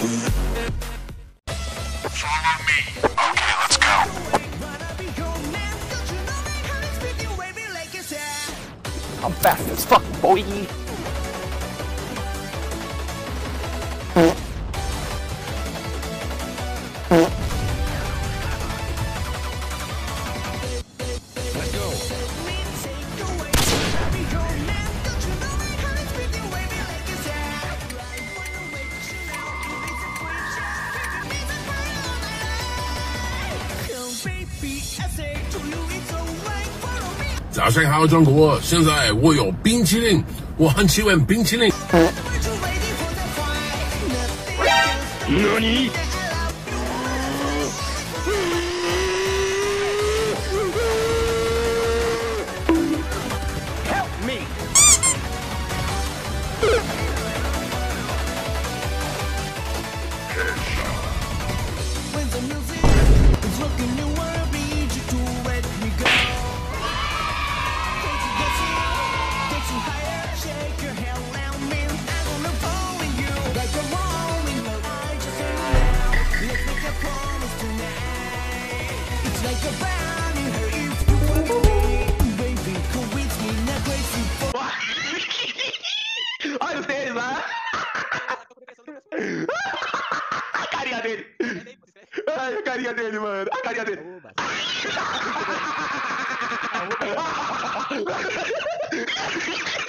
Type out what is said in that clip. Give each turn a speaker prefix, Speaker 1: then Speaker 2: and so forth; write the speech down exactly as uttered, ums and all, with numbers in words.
Speaker 1: Follow me. Okay, let's go.
Speaker 2: I'm fast as fuck, boy.
Speaker 3: 早上好，中国！现在我有冰淇淋，我很喜欢冰淇淋。
Speaker 1: 何？
Speaker 4: Olha o tênis lá. A carinha dele. Ai, a carinha dele, mano. A carinha dele.